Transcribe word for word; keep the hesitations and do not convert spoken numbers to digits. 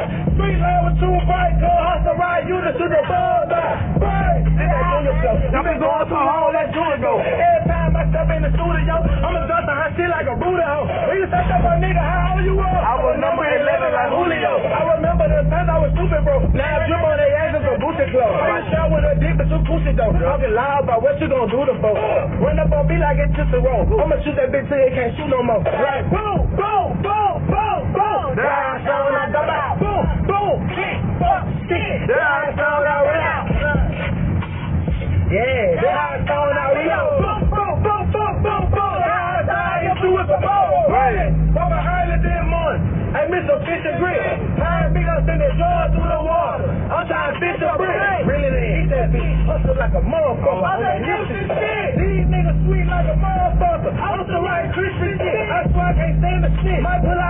Street land was too bright, go hustle ride, you to the ball line. Right. I've been going through all that doing though. Every time I step in the studio, I'm a dustin' hot shit like a Buddha hoe. When you say up a nigga, how old you are? I was number eleven like Julio. I remember the times I was stupid, bro. Now I drip on their asses for Gucci clothes. I shot with a dick, but you pussy though. Talking loud about what you gonna do to folks. Run up on me like it's just a roll. I'ma shoot that bitch till it can't shoot no more. Like boom, boom, boom, boom, boom. There I sound I dumb out. Boom, boom, shit, fuck, shit. There I sound I run out. Yeah, there I sound I run out. Boom, boom, boom, boom, boom, boom. There I sound I do it some more. Right. Papa early this morning. Hey, Mister Fish and Grip. Tired me up in that jar through the water. I'm trying to fish a brick. Really didn't eat that bitch. Hustle like a motherfucker. I'm like, this shit. These niggas sweet like a motherfucker. I'm the right Christian shit. That's why I can't stand the shit. Might pull